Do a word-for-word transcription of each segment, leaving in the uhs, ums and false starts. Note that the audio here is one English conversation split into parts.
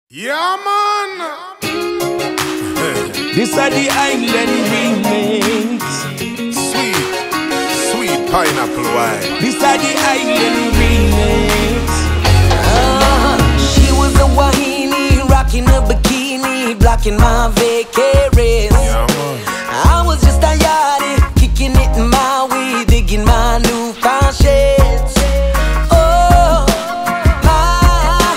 Yeah, man. This are the island remix. Sweet, sweet pineapple wine. This are the island remix. Uh, she was a wahine, rocking a bikini, blocking my vacaries. Yeah, man. I was just a yardie, kicking it in my way, digging my new found sheds. Oh, my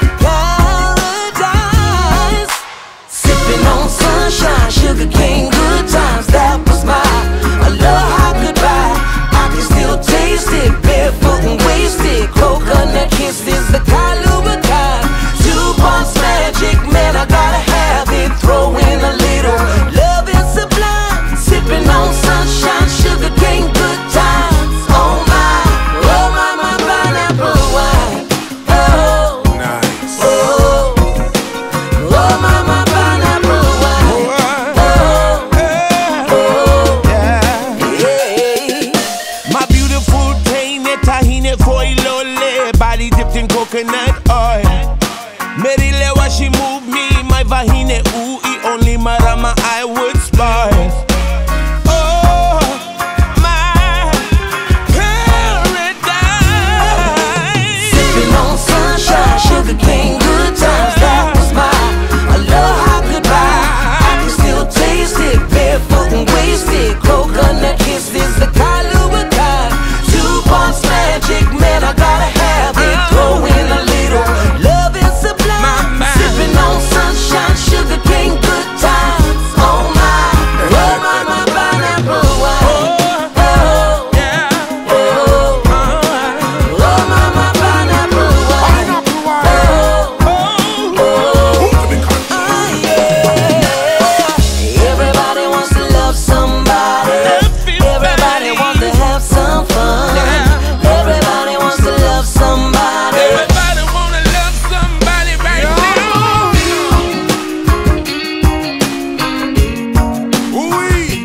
paradise, sipping on sunshine, sugar cane, good times. That was my a love I could buy. I can still taste it, barefoot and wasted. Coconut kisses, the Kahlua kind. Two pumps magic, man, I gotta have it. Throw in a little love is sublime. Sipping on sunshine, sugar cane, good times. Oh my, oh my, my pineapple wine. Oh, Nice. oh, oh my, my pineapple wine. Oh, oh, yeah. My beautiful tahini, tahini foilole, body dipped in coconut oil. Merile wa she move me, my vahine ooh, only marama I would spoil. Oh, my paradise. Sipping on sunshine, sugar cane, good times. That was my a love I could buy. I can still taste it, barefoot and wasted. Coconut kisses, the Kahlua kind. Two pumps magic, man, I gotta have it. Throw in a little love is sublime. Sipping on sunshine, sugar cane, good times. Oh my, oh my, my pineapple wine. Oh, Yeah. oh, oh my, my pineapple wine. Pineapple wine. Move to the country. Oh, yeah. Everybody wants to love somebody. Everybody wants to have some fun. Everybody wants to love somebody. Everybody wanna love somebody right now. Ooh-wee.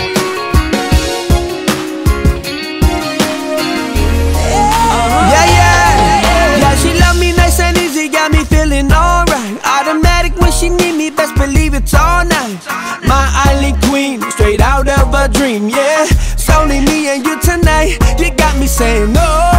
Yeah, yeah. Yeah, she love me nice and easy, got me feeling alright. Automatic when she need me, best believe it's all night. My island queen, straight out of a dream, yeah. It's only me and you tonight. You got me saying no.